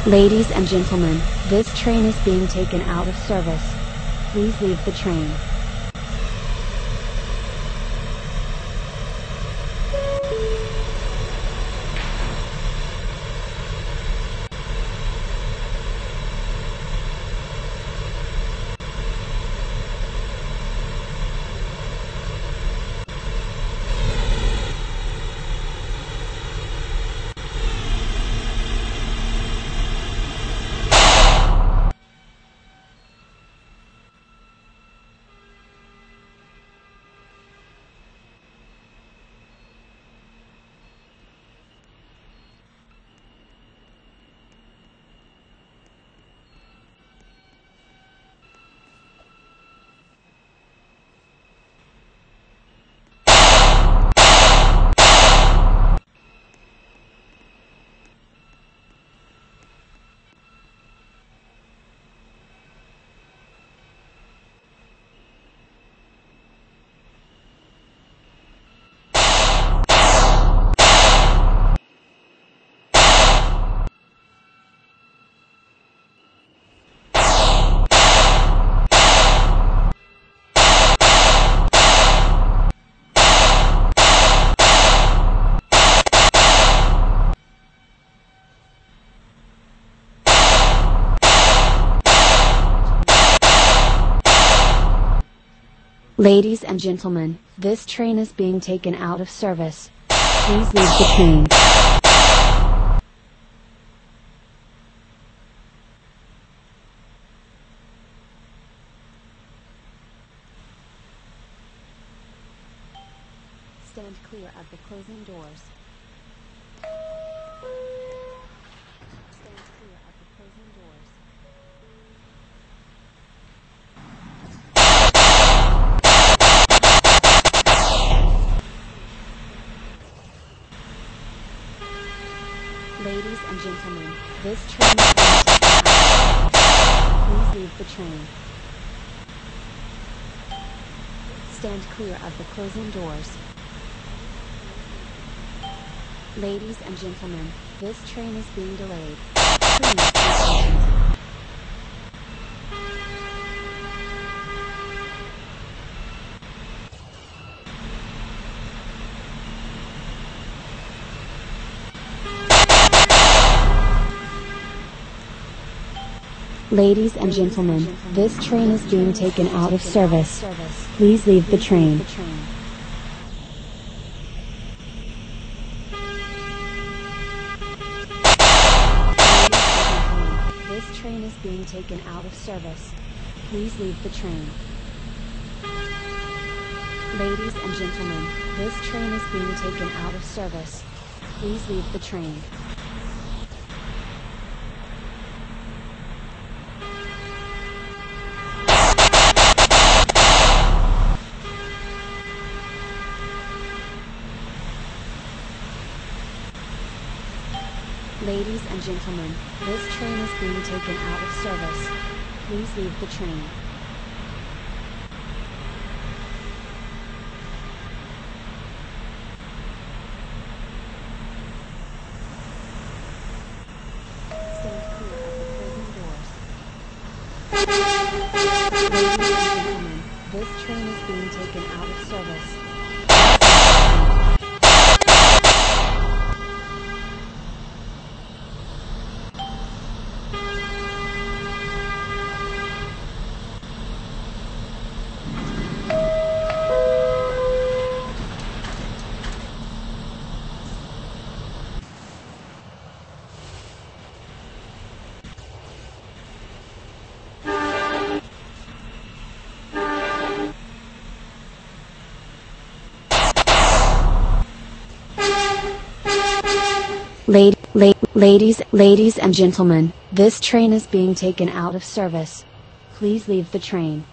Ladies and gentlemen, this train is being taken out of service. Please leave the train. Ladies and gentlemen, this train is being taken out of service. Please leave the train. Stand clear of the closing doors. Stand clear of the closing doors. Ladies and gentlemen, this train is being taken out of service. Please leave the train. Stand clear of the closing doors. Ladies and gentlemen, this train is being delayed. Please be patient. Ladies and gentlemen, this train is being taken out of service. Please leave the train. This train is being taken out of service. Please leave the train. Ladies and gentlemen, this train is being taken out of service. Please leave the train. Ladies and gentlemen, this train is being taken out of service. Please leave the train. Stand clear of the closing doors. Ladies and gentlemen, this train is being taken out of service. Ladies and gentlemen, this train is being taken out of service. Please leave the train.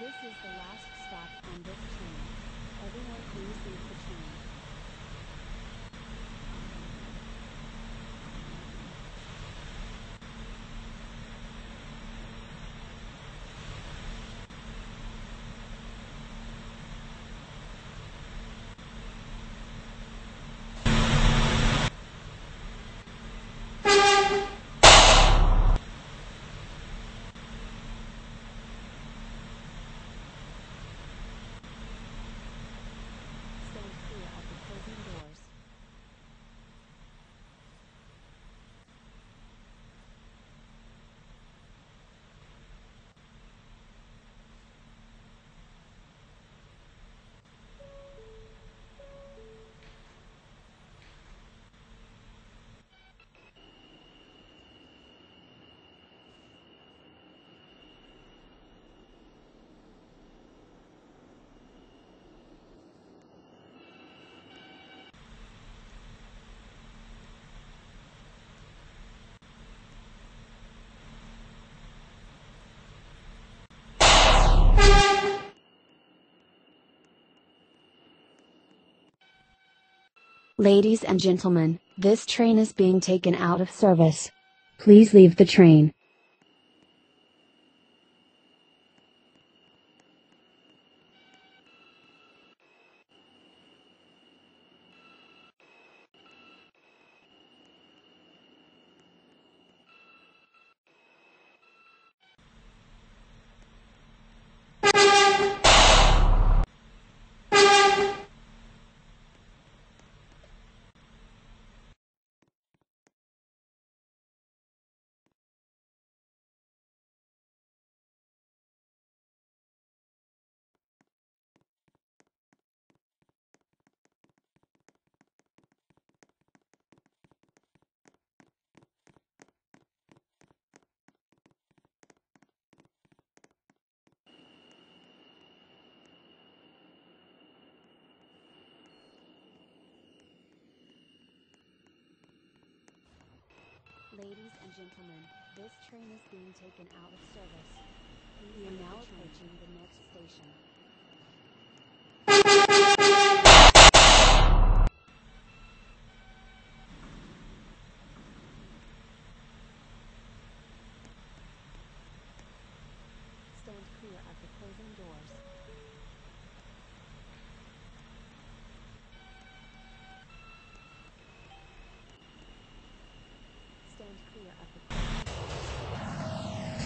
This is the last stop on this train. Everyone please leave the train. Stand clear of the closing doors. Ladies and gentlemen, this train is being taken out of service. Please leave the train. Ladies and gentlemen, this train is being taken out of service. We are now approaching the next station. Stand clear of the closing doors. Stand clear of the closing doors.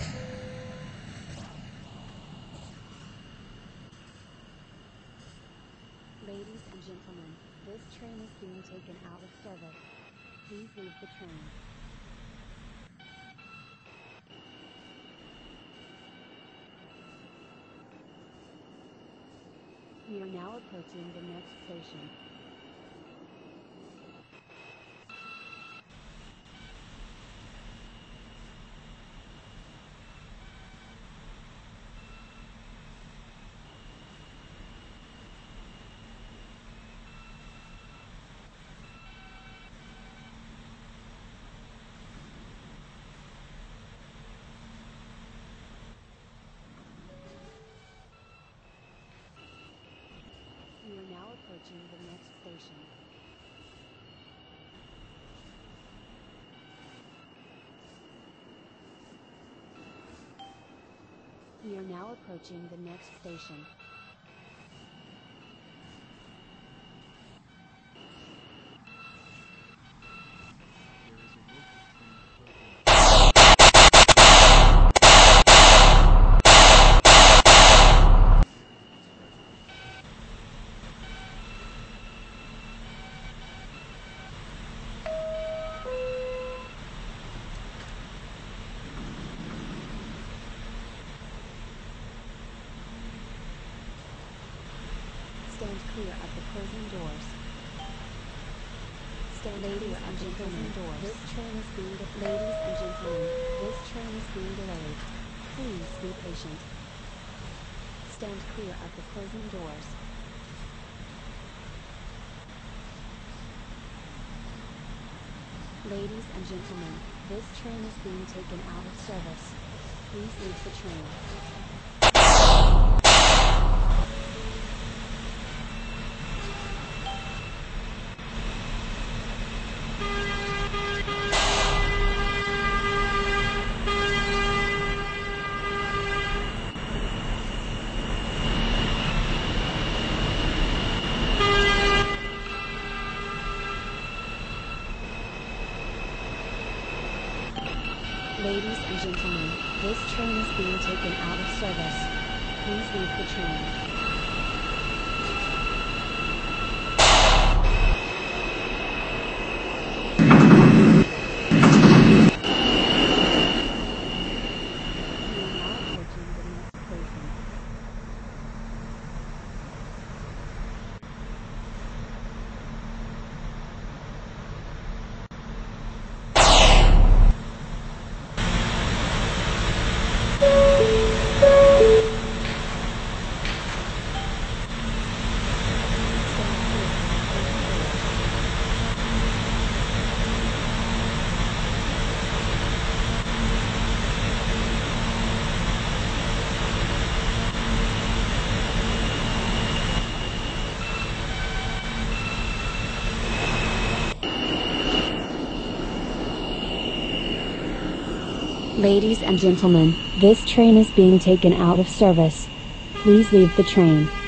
Ladies and gentlemen, this train is being taken out of service. Please leave the train. We are now approaching the next station. We are now approaching the next station. We are now approaching the next station. Stand clear of the closing doors. Stand clear of the closing doors. This train is being Ladies and gentlemen, this train is being delayed. Please be patient. Stand clear of the closing doors. Ladies and gentlemen, this train is being taken out of service. Please leave the train. gentlemen, this train is being taken out of service. Please leave the train. We are now approaching the next station. Ladies and gentlemen, this train is being taken out of service. Please leave the train.